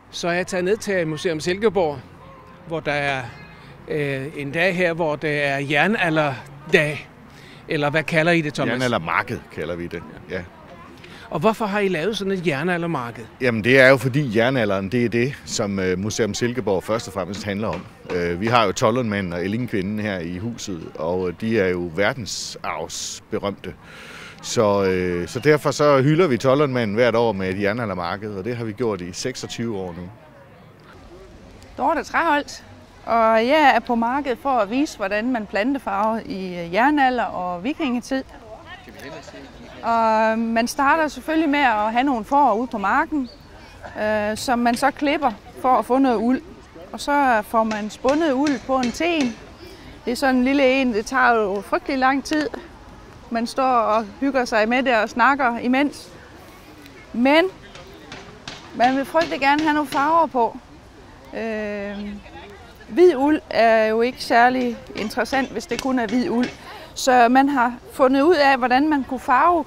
Så er jeg taget ned til Museum Silkeborg, hvor der er en dag her, hvor det er jernalderdag. Eller hvad kalder I det, Thomas? Jernaldermarked kalder vi det, ja. Og hvorfor har I lavet sådan et jernaldermarked? Jamen det er jo fordi jernalderen, det er det, som Museum Silkeborg først og fremmest handler om. Vi har jo Tollundmanden og Ellingkvinden her i huset, og de er jo verdensarvsberømte. Så derfor så hylder vi Tollundmanden hvert år med et jernaldermarked, og det har vi gjort i 26 år nu. Dorte Træholt, og jeg er på markedet for at vise, hvordan man plantefarver i jernalder og vikingetid. Og man starter selvfølgelig med at have nogle får ude på marken, som man så klipper for at få noget uld. Og så får man spundet uld på en ten. Det er sådan en lille en, det tager jo frygtelig lang tid. Man står og hygger sig med det og snakker imens. Men man vil frygtelig gerne have nogle farver på. Hvid uld er jo ikke særlig interessant, hvis det kun er hvid uld. Så man har fundet ud af, hvordan man kunne farve.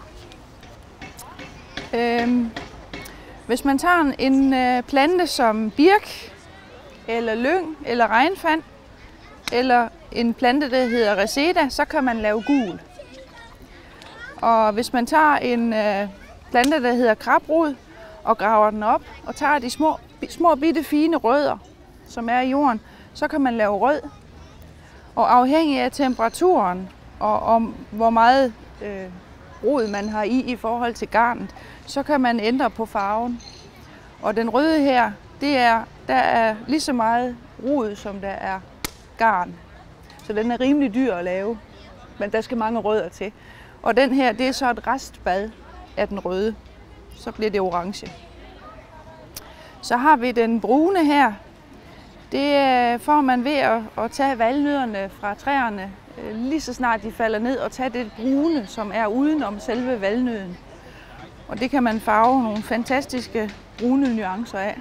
Hvis man tager en plante som birk, eller lyng, eller regnfand, eller en plante, der hedder reseda, så kan man lave gul. Og hvis man tager en plante, der hedder krabrod, og graver den op, og tager de små bitte fine rødder, som er i jorden, så kan man lave rød. Og afhængig af temperaturen, og om hvor meget rod man har i forhold til garnet, så kan man ændre på farven. Og den røde her, der er lige så meget rod, som der er garn. Så den er rimelig dyr at lave, men der skal mange rødder til. Og den her, det er så et restbad af den røde. Så bliver det orange. Så har vi den brune her. Det får man ved at tage valnødderne fra træerne, lige så snart de falder ned, og tage det brune, som er udenom selve valnøden. Og det kan man farve nogle fantastiske brune nuancer af.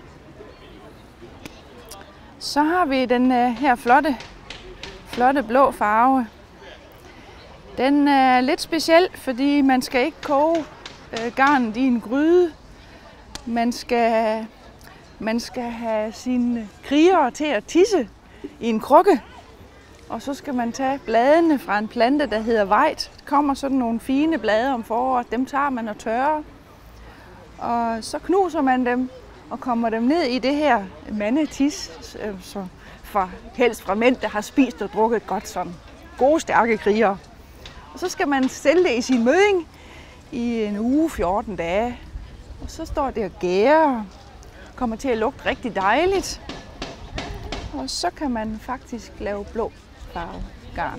Så har vi den her flotte blå farve. Den er lidt speciel, fordi man skal ikke koge garnet i en gryde. Man skal have sine krigere til at tisse i en krukke. Og så skal man tage bladene fra en plante, der hedder vejt. Der kommer sådan nogle fine blade om foråret. Dem tager man og tørrer. Og så knuser man dem og kommer dem ned i det her mandetis, helst fra mænd, der har spist og drukket godt, sådan gode, stærke krigere. Og så skal man sælge det i sin mødding i en uge, 14 dage. Og så står det og gærer, kommer til at lugte rigtig dejligt. Og så kan man faktisk lave blå farve garn.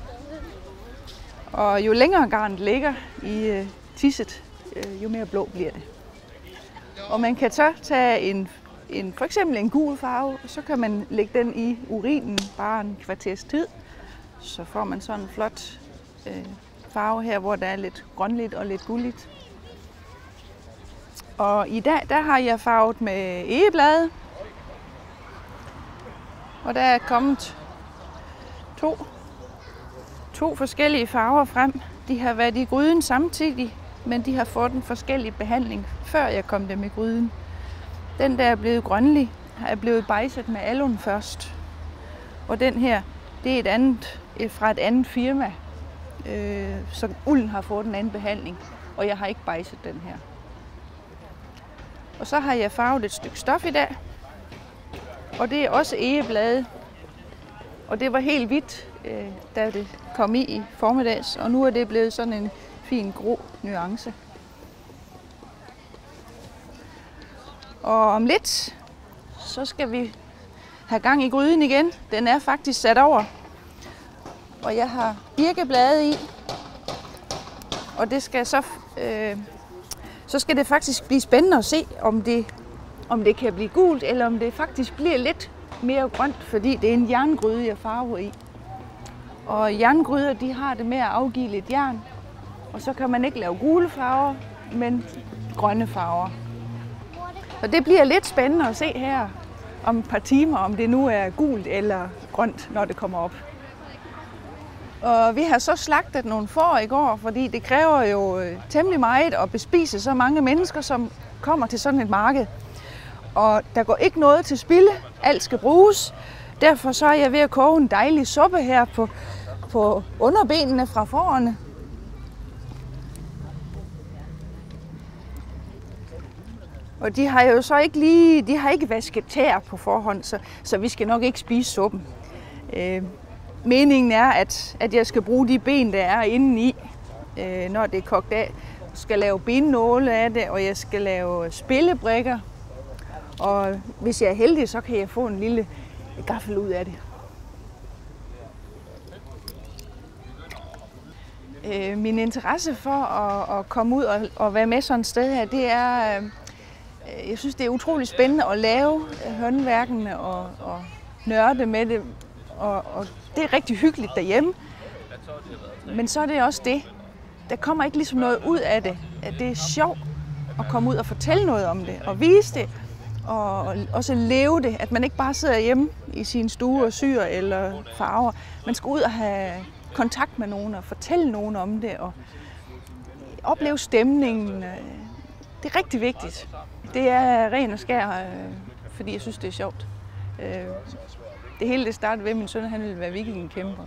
Og jo længere garnet ligger i tisset, jo mere blå bliver det. Og man kan så tage for eksempel en gul farve, og så kan man lægge den i urinen bare en kvarters tid. Så får man sådan en flot farve her, hvor der er lidt grønligt og lidt gulligt. Og i dag, der har jeg farvet med egeblade. Og der er kommet to forskellige farver frem. De har været i gryden samtidig, men de har fået en forskellig behandling, før jeg kom dem i gryden. Den der er blevet grønlig, er blevet bejset med alun først. Og den her, det er fra et andet firma, så ulden har fået en anden behandling, og jeg har ikke bejset den her. Og så har jeg farvet et stykke stof i dag, og det er også egeblade. Og det var helt hvidt, da det kom i formiddags, og nu er det blevet sådan en fin grå nuance. Og om lidt, så skal vi have gang i gryden igen. Den er faktisk sat over, og jeg har birkeblade i. Og det skal så skal det faktisk blive spændende at se, om det kan blive gult, eller om det faktisk bliver lidt mere grønt, fordi det er en jerngryde, jeg farver i. Og jerngryder, de har det med at afgive lidt jern, og så kan man ikke lave gule farver, men grønne farver. Og det bliver lidt spændende at se her om et par timer, om det nu er gult eller grønt, når det kommer op. Og vi har så slagtet nogle får i går, fordi det kræver jo temmelig meget at bespise så mange mennesker, som kommer til sådan et marked. Og der går ikke noget til spilde. Alt skal bruges. Derfor så er jeg ved at koge en dejlig suppe her på underbenene fra fårene. Og de har jo så ikke vasket tær på forhånd, så vi skal nok ikke spise suppen. Meningen er, at jeg skal bruge de ben, der er indeni, når det er kogt af. Jeg skal lave bennåle af det, og jeg skal lave spillebrikker. Og hvis jeg er heldig, så kan jeg få en lille gaffel ud af det. Min interesse for at komme ud og være med sådan et sted her, det er, jeg synes, det er utrolig spændende at lave håndværkene og nørde med det. Og det er rigtig hyggeligt derhjemme. Men så er det også det. Der kommer ikke ligesom noget ud af det. At det er sjovt at komme ud og fortælle noget om det og vise det. Og også leve det. At man ikke bare sidder hjemme i sin stue og syr eller farver. Man skal ud og have kontakt med nogen og fortælle nogen om det. Og opleve stemningen. Det er rigtig vigtigt. Det er ren og skær, fordi jeg synes, det er sjovt. Det hele det startede ved, at min søn han ville være vikingekæmper.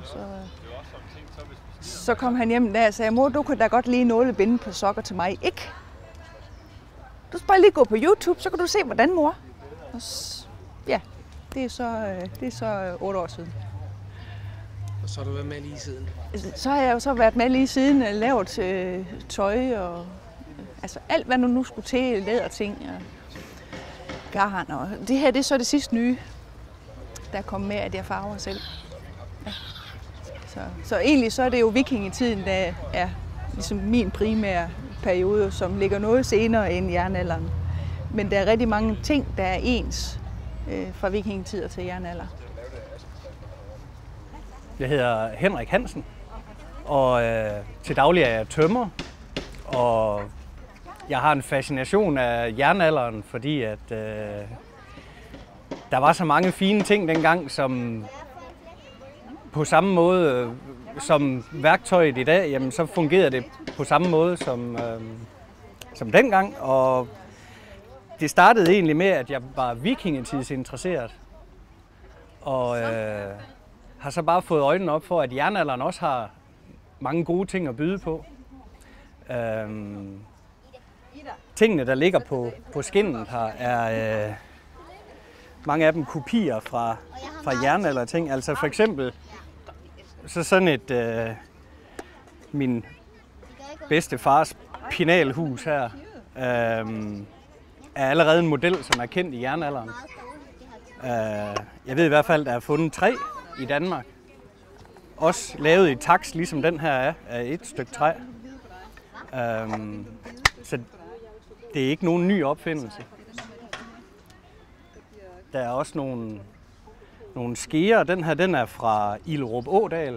Så kom han hjem der og sagde, mor, du kan da godt lige nålebinde på sokker til mig. Ikke? Du skal bare lige gå på YouTube, så kan du se, hvordan, mor. Og ja, det er så 8 år siden. Og så har du været med lige siden? Så har jeg jo så været med lige siden, lavet tøj og altså alt, hvad nu skulle til, læderting og garn. Og det her, det er så det sidste nye, der kom med, at jeg farver selv. Ja. Så egentlig så er det jo vikingetiden, der er ligesom min primære periode, som ligger noget senere end jernalderen. Men der er rigtig mange ting, der er ens fra vikingetider til jernalder. Jeg hedder Henrik Hansen, og til daglig er jeg tømrer. Og jeg har en fascination af jernalderen, fordi at der var så mange fine ting dengang, som på samme måde som værktøjet i dag, jamen, så fungerede det på samme måde som dengang. Og det startede egentlig med, at jeg var vikingetidsinteresseret. Og har så bare fået øjnene op for, at jernalderen også har mange gode ting at byde på. Tingene, der ligger på skinnet her, er mange af dem kopier fra jernalderting. Altså for eksempel så sådan et min bedstefars pinalhus her er allerede en model, som er kendt i jernalderen. Jeg ved i hvert fald, at der er fundet 3 i Danmark. Også lavet i taks, ligesom den her er, af et stykke træ. Så det er ikke nogen ny opfindelse. Der er også nogle skeer. Den her, den er fra Ilderup Ådal.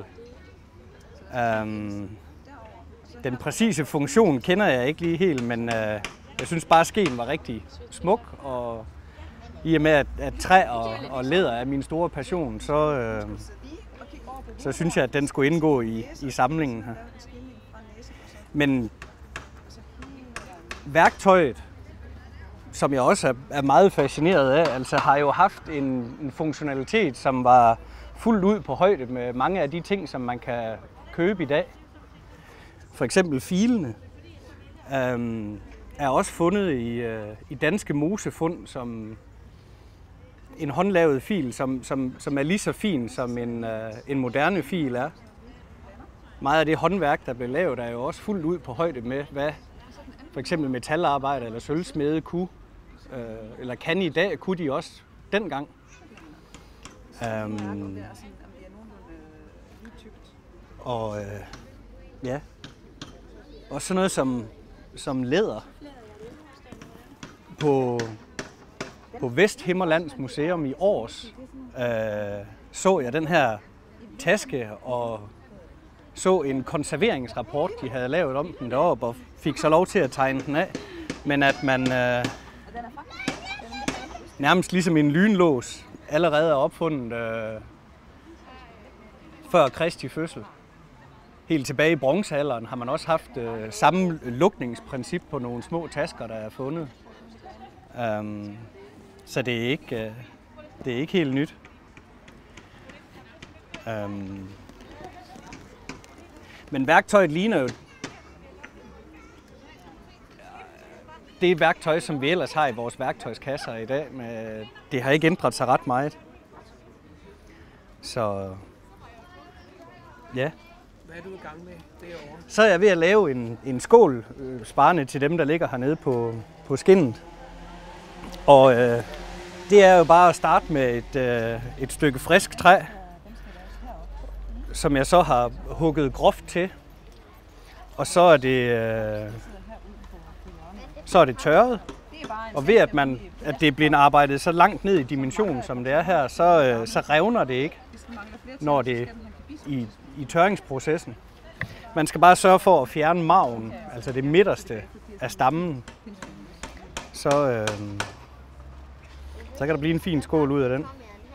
Den præcise funktion kender jeg ikke lige helt, men jeg synes bare, at skeen var rigtig smuk. Og i og med, at træ og læder er min store passion, så synes jeg, at den skulle indgå i samlingen her. Men værktøjet, som jeg også er meget fascineret af, altså har jo haft en funktionalitet, som var fuldt ud på højde med mange af de ting, som man kan købe i dag. For eksempel filene er også fundet i danske mosefund som en håndlavet fil, som er lige så fin som en moderne fil er. Meget af det håndværk, der blev lavet, er jo også fuldt ud på højde med, hvad for eksempel metalarbejder eller sølvsmede kunne, eller kan i dag, kunne de også dengang. Og ja, også sådan noget som læder. På Vesthimmerlands Museum i Aars så jeg den her taske og så en konserveringsrapport, de havde lavet om den deroppe, og fik så lov til at tegne den af. Men at man nærmest ligesom en lynlås allerede er opfundet før Kristi fødsel. Helt tilbage i bronzealderen har man også haft samme lukningsprincip på nogle små tasker, der er fundet. Så det er ikke helt nyt. Men værktøjet ligner jo det værktøj, som vi ellers har i vores værktøjskasser i dag. Men det har ikke ændret sig ret meget. Så ja. Hvad er du i gang med derovre? Så er jeg ved at lave en skål, svarende til dem, der ligger hernede på skinnet. Og det er jo bare at starte med et stykke frisk træ, som jeg så har hugget groft til. Og så er det tørret. Og ved at det er blevet arbejdet så langt ned i dimensionen, som det er her, så revner det ikke, når det er i tørringsprocessen. Man skal bare sørge for at fjerne marven, altså det midterste af stammen. Så kan der blive en fin skål ud af den.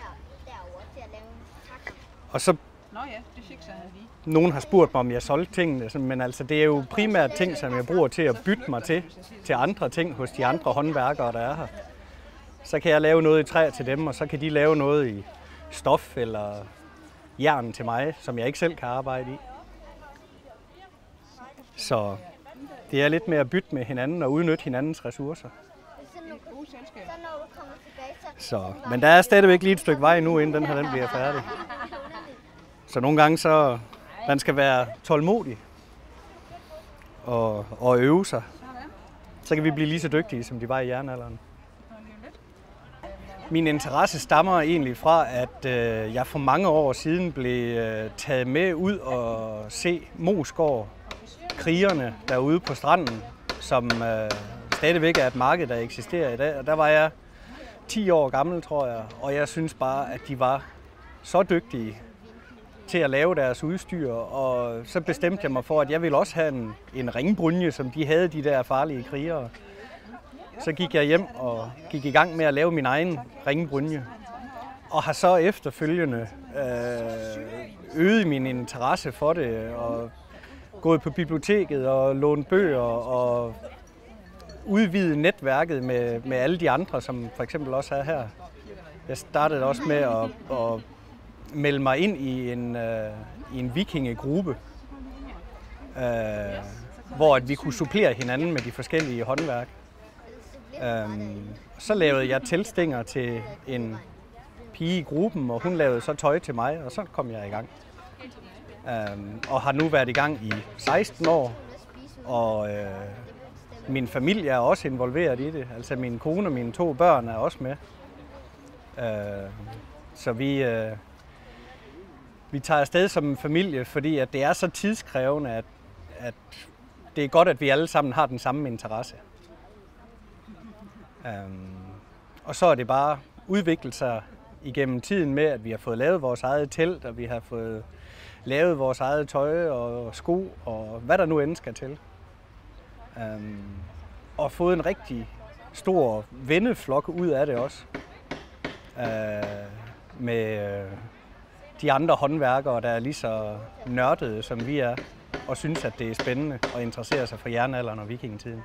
Og så nogen har spurgt mig, om jeg solgte tingene, men altså det er jo primært ting, som jeg bruger til at bytte mig til andre ting hos de andre håndværkere, der er her. Så kan jeg lave noget i træ til dem, og så kan de lave noget i stof eller jern til mig, som jeg ikke selv kan arbejde i. Så det er lidt med at bytte med hinanden og udnytte hinandens ressourcer. Men der er stadigvæk lige et stykke vej nu, inden den bliver færdig. Så nogle gange man skal være tålmodig og øve sig. Så kan vi blive lige så dygtige, som de var i jernalderen. Min interesse stammer egentlig fra, at jeg for mange år siden blev taget med ud og se Moesgaard, krigerne derude på stranden, som stadigvæk er et marked, der eksisterer i dag. Og der var jeg 10 år gammel, tror jeg, og jeg synes bare, at de var så dygtige til at lave deres udstyr, og så bestemte jeg mig for, at jeg ville også have en ringbrynje, som de havde, de der farlige krigere. Så gik jeg hjem og gik i gang med at lave min egen ringbrynje, og har så efterfølgende øget min interesse for det, og gået på biblioteket og lånt bøger, og udvidet netværket med alle de andre, som for eksempel også er her. Jeg startede også med at melde mig ind i en vikingegruppe, hvor at vi kunne supplere hinanden med de forskellige håndværk. Så lavede jeg teltstænger til en pige i gruppen, og hun lavede så tøj til mig, og så kom jeg i gang. Og har nu været i gang i 16 år, og min familie er også involveret i det. Altså min kone og mine 2 børn er også med. Så vi tager afsted som en familie, fordi at det er så tidskrævende, at det er godt, at vi alle sammen har den samme interesse. Og så er det bare udviklet sig igennem tiden med, at vi har fået lavet vores eget telt, og vi har fået lavet vores eget tøj og sko, og hvad der nu end skal til. Og fået en rigtig stor venneflok ud af det også. Med de andre håndværkere, der er lige så nørdede, som vi er, og synes, at det er spændende og interesserer sig for jernalderen og vikingetiden.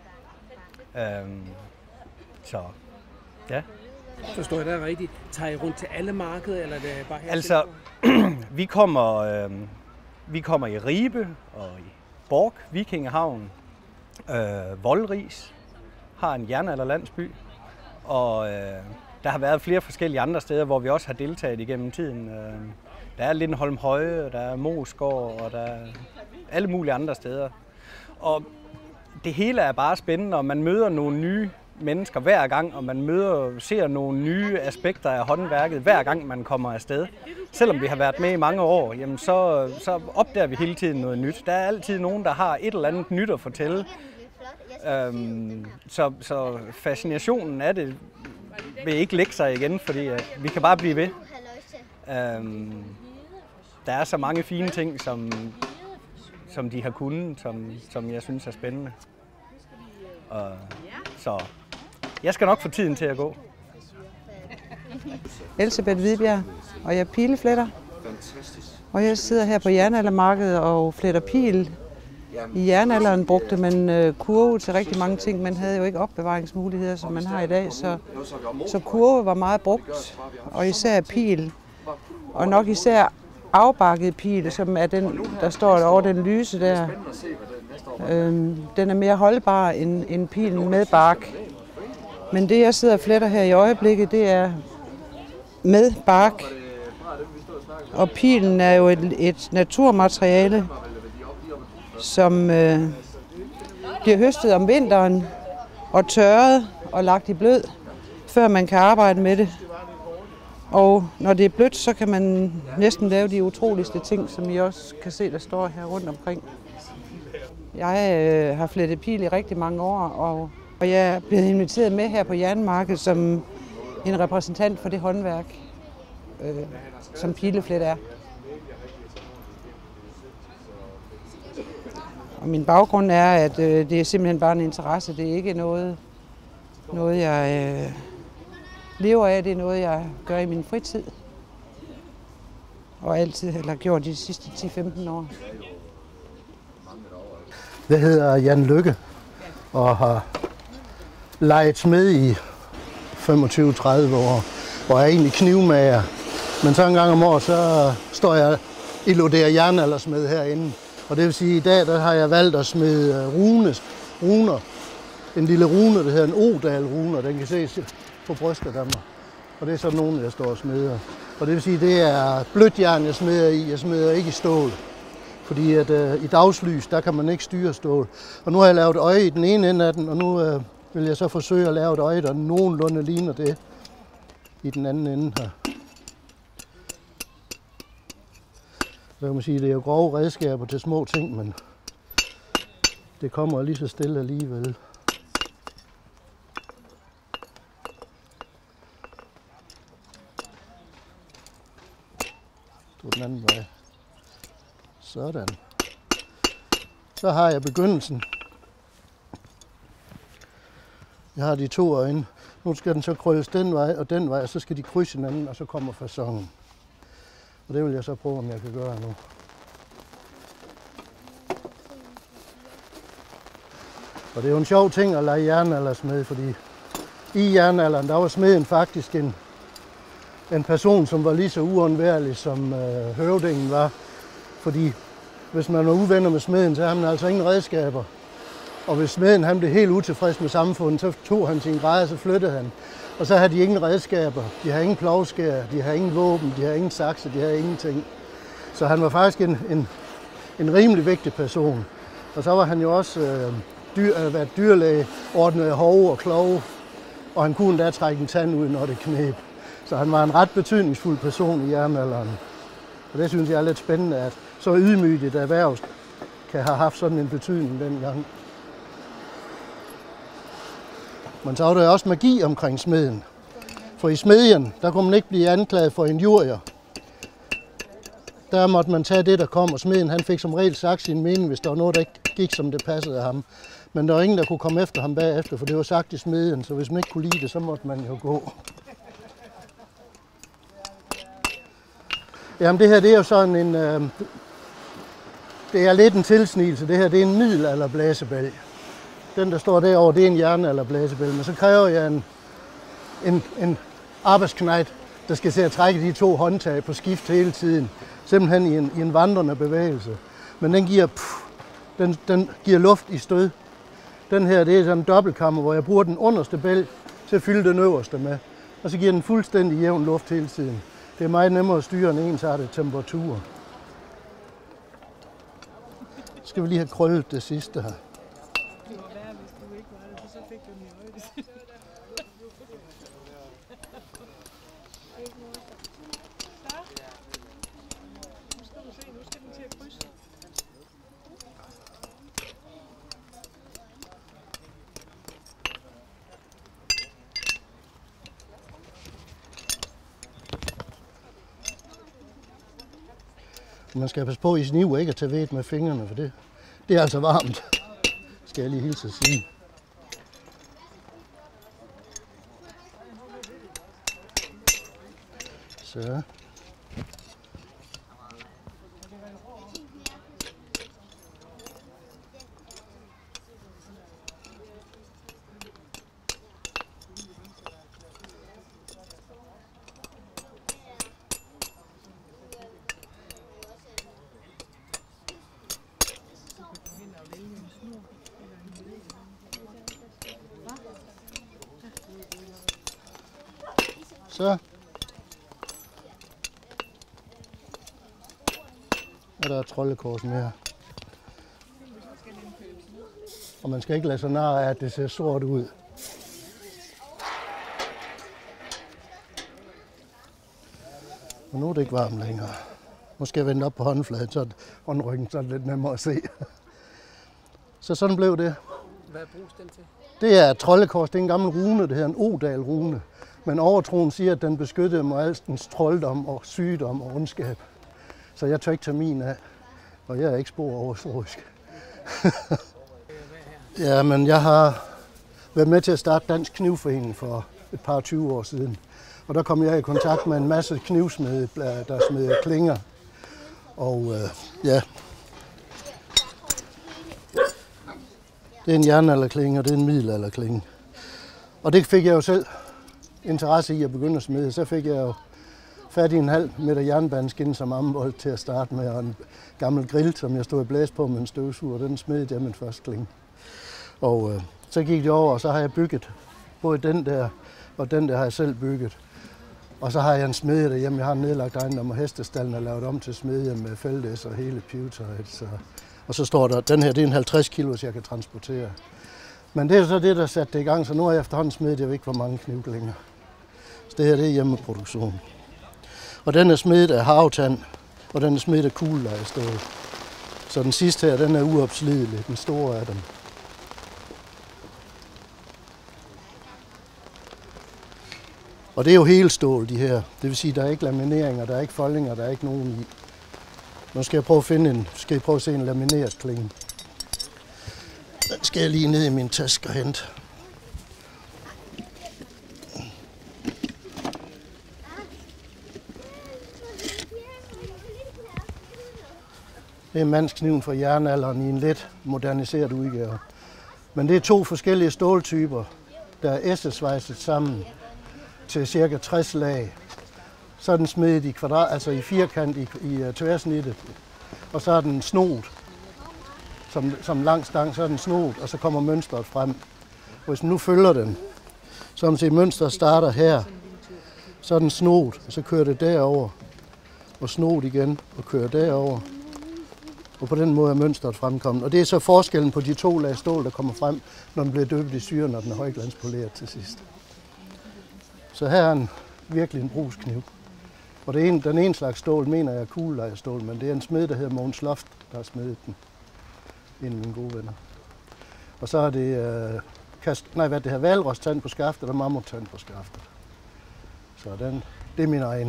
Så, ja. Forstår jeg da rigtigt? Tager I rundt til alle markeder, eller det er bare her? Altså, vi kommer i Ribe og i Borg, Vikingehavn, Voldris, har en jernalderlandsby, og der har været flere forskellige andre steder, hvor vi også har deltaget igennem tiden. Der er Lindholm Høje, der er Moesgaard, og der er alle mulige andre steder. Og det hele er bare spændende, og man møder nogle nye mennesker hver gang, og man ser nogle nye aspekter af håndværket hver gang man kommer afsted. Selvom vi har været med i mange år, jamen så opdager vi hele tiden noget nyt. Der er altid nogen, der har et eller andet nyt at fortælle. Så fascinationen af det vil ikke lægge sig igen, fordi vi kan bare blive ved. Der er så mange fine ting, som de har kunnet, som jeg synes er spændende. Så jeg skal nok få tiden til at gå. Elsebeth Hvidbjerg, og jeg er pilefletter. Fantastisk. Og jeg sidder her på jernaldermarkedet og fletter pil I jernalderen brugte man kurve til rigtig mange ting. Man havde jo ikke opbevaringsmuligheder, som man har i dag, så kurve var meget brugt, og især pil. Og nok især afbakket pil, som er den, der står derovre, den lyse der. Den er mere holdbar end pilen med bark. Men det, jeg sidder og fletter her i øjeblikket, det er med bark. Og pilen er jo et naturmateriale, som bliver høstet om vinteren og tørret og lagt i blød, før man kan arbejde med det. Og når det er blødt, så kan man næsten lave de utroligste ting, som I også kan se, der står her rundt omkring. Jeg har flettet pil i rigtig mange år, og jeg er blevet inviteret med her på Jernmarkedet som en repræsentant for det håndværk, som pileflet er. Og min baggrund er, at det er simpelthen bare en interesse. Det er ikke noget jeg lever af. Det er noget, jeg gør i min fritid. Og altid har gjort de sidste 10-15 år. Jeg hedder Jan Lykke og har leget smed i 25-30 år, og er egentlig knivmager. Men så en gang om året, så står jeg i Loder jernaldersmed herinde. Og det vil sige, at i dag der har jeg valgt at smide runer. En lille rune, der hedder en Odal-rune, den kan ses på brystet af mig. Og det er sådan nogle, jeg står og smeder. Og det vil sige, at det er blødt jern, jeg smeder i. Jeg smeder ikke i stål. Fordi at, i dagslys, der kan man ikke styre stål. Og nu har jeg lavet øje i den ene ende af den, og nu vil jeg så forsøge at lave et øje, der nogenlunde ligner det i den anden ende her. Så kan man sige, at det er jo grove redskaber til små ting, men det kommer lige så stille alligevel. Så den anden vej. Sådan. Så har jeg begyndelsen. Jeg har de to øjne. Nu skal den så krølles den vej og den vej, og så skal de krydse hinanden, og så kommer faconen. Og det vil jeg så prøve, om jeg kan gøre nu. Og det er jo en sjov ting at lege jernaldersmed, fordi i jernalderen, der var smeden faktisk en person, som var lige så uundværlig, som høvdingen var. Fordi hvis man var uvenner med smeden, så havde man altså ingen redskaber. Og hvis smeden han blev helt utilfreds med samfundet, så tog han sin grej, og så flyttede han. Og så havde de ingen redskaber. De havde ingen plovskær, de havde ingen våben, de havde ingen sakse, de havde ingenting. Så han var faktisk en rimelig vigtig person. Og så var han jo også dyrlæge, ordnede hove og klove, og han kunne endda trække en tand ud, når det kneb. Så han var en ret betydningsfuld person i jernalderen. Og det synes jeg er lidt spændende, at så ydmygt et erhverv kan have haft sådan en betydning dengang. Men så var der også magi omkring smeden. For i smedjen, der kunne man ikke blive anklaget for injurier. Der måtte man tage det, der kom, og smeden han fik som regel sagt sin mening, hvis der var noget, der ikke gik, som det passede ham. Men der var ingen, der kunne komme efter ham bagefter, for det var sagt i smedjen, så hvis man ikke kunne lide det, så måtte man jo gå. Jamen det her, det er jo sådan en, det er lidt en tilsnigelse. Det her, det er en middelalderblæsebælg. Den, der står derovre, det er en jernalderblæsebælg, men så kræver jeg en arbejdsknejt, der skal se at trække de to håndtag på skift hele tiden. Simpelthen i en vandrende bevægelse. Men den giver luft i stød. Den her, det er sådan en dobbeltkammer, hvor jeg bruger den underste bælg til at fylde den øverste med. Og så giver den fuldstændig jævn luft hele tiden. Det er meget nemmere at styre en ensartet temperatur. Så skal vi lige have krøllet det sidste her. Man skal passe på i sniv ikke at tage ved med fingrene, for det er altså varmt, skal jeg lige hilse at sige. Så. Så. Og der er troldekors mere. Og man skal ikke lade sig narre af, at det ser sort ud. Og nu er det ikke varmt længere. Nu skal jeg vende op på håndfladen, så håndryggen så er det lidt nemmere at se. Så sådan blev det. Hvad bruges den til? Det er troldekors. Det er en gammel rune, det hedder en Odal-rune. Men overtroen siger, at den beskyttede mod alskens trolddom og sygdom og ondskab. Så jeg tør ikke tage min af. Og jeg er ikke spor overhistorisk. Ja, men jeg har været med til at starte Dansk Knivforening for et par 20 år siden. Og der kom jeg i kontakt med en masse knivsmede, der smed klinger. Og ja, det er en jernalderklinge, og det er en middelalderklinge. Og det fik jeg jo selv interesse i at begynde at smide. Så fik jeg jo fat i en halv meter jernbaneskinne som ambold til at starte med, og en gammel grill, som jeg stod og blæste på med en støvsuger, den smedede jeg min første klinge. Og så gik det over, og så har jeg bygget både den der, og den der har jeg selv bygget. Og så har jeg en smedje derhjemme. Jeg har en nedlagt ejendom, og hestestallen er lavet om til smedje med feltæs og hele pivetøjet. Og så står der, den her, det er en 50 kilo, jeg kan transportere. Men det er så det, der satte det i gang, så nu har jeg efterhånden smedet, jeg ved ikke, hvor mange knivklinger. Så det her, det er hjemmeproduktion. Og den er smedet af havtand, og den er smedet af kuglelejerstål. Så den sidste her, den er uopslidelig, den store af dem. Og det er jo hele stål, de her. Det vil sige, der er ikke lamineringer, der er ikke foldinger, der er ikke nogen i. Nu skal jeg prøve at se en lamineret klinge. Den skal jeg lige ned i min taske og hente. Det er mandskniven fra jernalderen i en lidt moderniseret udgave. Men det er 2 forskellige ståltyper, der er essesvejset sammen til cirka 60 lag. Så er den smedet i kvadrat, altså i firkant i tværsnittet. Og så er den snoet, som lang stang, så er den snoet, og så kommer mønstret frem. Hvis man nu følger den, så man ser, mønstret starter her, så er den snoet, og så kører det derover og snoet igen, og kører derover. Og på den måde er mønstret fremkommet. Og det er så forskellen på de 2 lag stål, der kommer frem, når den bliver døbt i syre, når den er højglanspoleret til sidst. Så her er virkelig en brugskniv. Og den ene slags stål, mener jeg er kuglelejerstål, men det er en smed, der hedder Mogens Loft, der har smedet den. En af mine gode venner. Og så er det valrostand på skaftet og mammuttand på skaftet. Så det er min egen.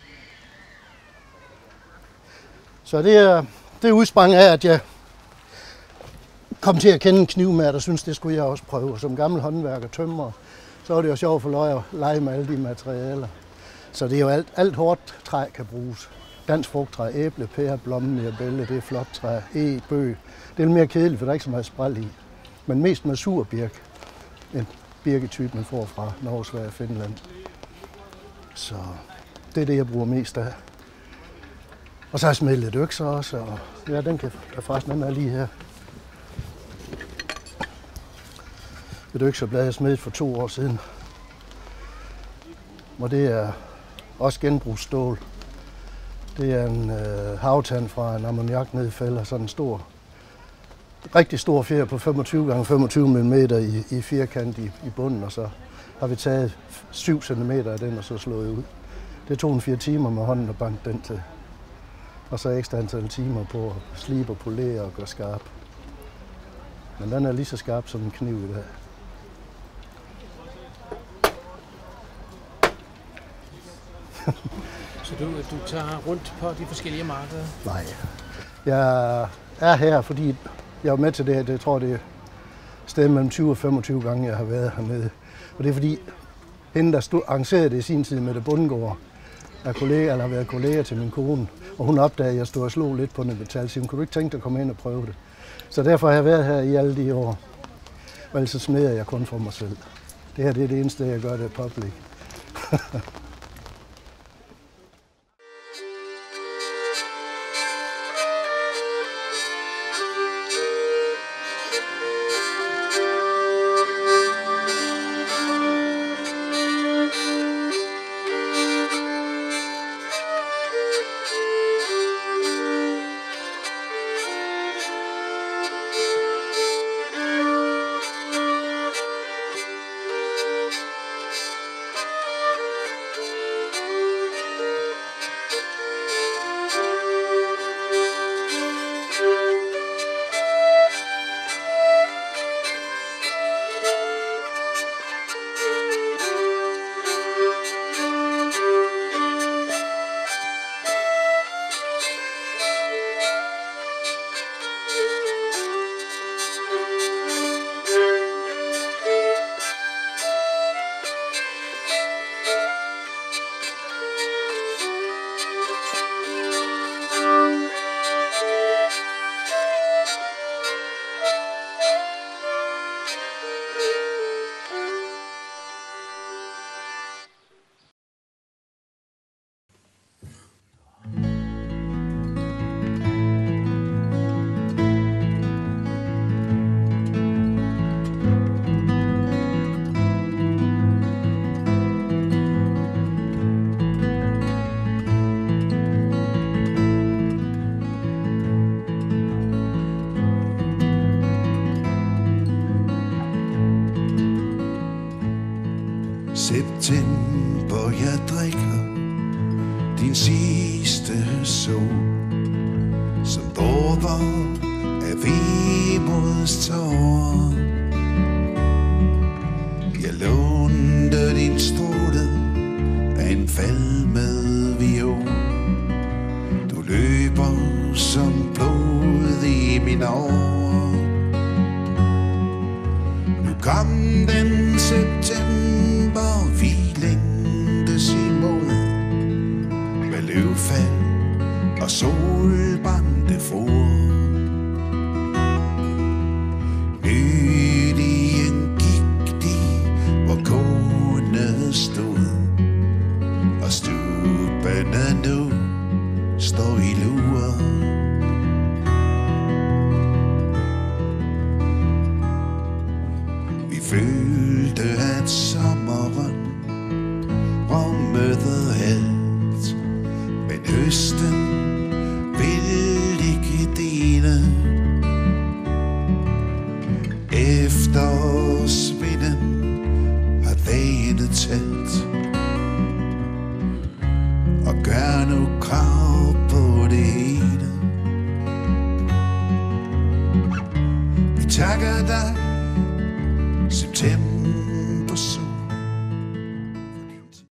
Så det udsprang af, at jeg kom til at kende en knivmærker, og synes det skulle jeg også prøve. Og som gammel håndværker og tømrer, så er det jo sjovt at få lov at lege med alle de materialer. Så det er jo alt hårdt træ kan bruges. Dansk frugttræ, æble, pære, blomme, mirabelle, det er flot træ, bøg. Det er lidt mere kedeligt, for der er ikke så meget spræl i. Men mest med surbirk. En birketype, man får fra Norge, Sverige og Finland. Så det er det, jeg bruger mest af. Og så har jeg smedet lidt økser også, og ja, den er lige her. Et økserblad, jeg smedet for 2 år siden. Og det er også genbrugsstål. Det er en havtand fra en ammoniaknedfælder, sådan en rigtig stor fjer på 25 x 25 mm i firkant i bunden, og så har vi taget 7 cm af den og så slået ud. Det tog 4 timer med hånden at banke den til. Og så ekstra antal timer på at slibe og polere og gøre skarp. Men den er lige så skarp som en kniv i dag. Så du tager rundt på de forskellige markeder? Nej. Jeg er her, fordi jeg er med til det her. Jeg tror, det er sted mellem 20 og 25 gange, jeg har været hernede. Og det er fordi, hende, der arrangerede det i sin tid med det Bundgaard, har været kollega til min kone. Og hun opdagede, at jeg stod og slog lidt på den metal. Så hun kunne du ikke tænke dig at komme ind og prøve det. Så derfor har jeg været her i alle de år. Og ellers så smeder jeg kun for mig selv. Det her det er det eneste, jeg gør, det er public. september, jeg drikker din sidste sol, som dråber af vemods tårer. Jeg lånte din stråle af en falmet viol. Du løber som blod i min år. Nu kom den september, vi længtes imod, med løvfald og solbrændte fror. Nydigen gik de, hvor kone stod, og stubene nu står i lure. Vi følte, at sommeren rummede alt, men høsten ville ikke dele. Efterårsvinden har dagene talt, og gør nu krav på det hele. Vi takker dig, september.